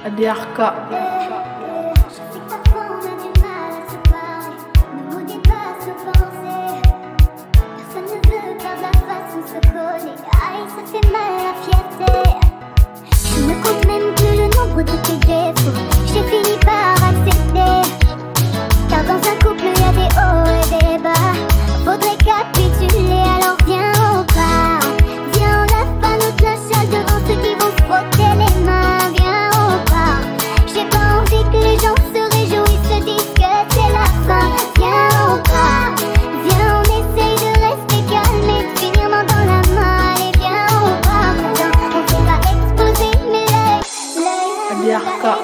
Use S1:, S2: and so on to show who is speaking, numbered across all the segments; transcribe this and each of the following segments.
S1: ADRK.
S2: Je sais que parfois on a du mal à se parler, nos mots dépassent nos pensées. Personne ne veut perdre la face, on se connaît. Aïe, ça fait mal à la fierté. Je ne compte même plus le nombre de tes défauts. J'ai fini par accepter, car dans un couple y a des hauts et des bas. Faudrait capituler, alors viens on part. Viens on lave pas notre linge devant ceux qui vont se frotter les mains. Viens on part. J'ai pas envie que les gens se réjouissent, se disent que c'est la fin. Viens on part. Viens on essaye de rester calme et de finir main dans la main. Allez viens on part. Attends, on s'est pas exposé mais l'œil
S1: ADRK.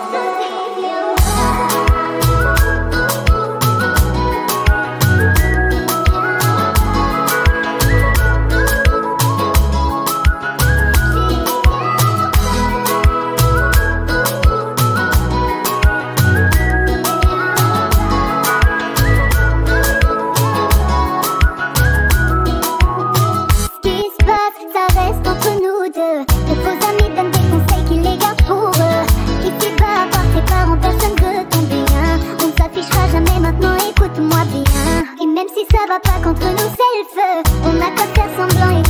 S2: Ça reste entre nous deux. Tes faux amis donnent des conseils qu'ils les gardent pour eux. Ici bas, par tes parents, personne veut ton bien. On ne s'affichera jamais maintenant, écoute-moi bien. Et même si ça va pas contre nous, c'est le feu. On a qu'à faire semblant et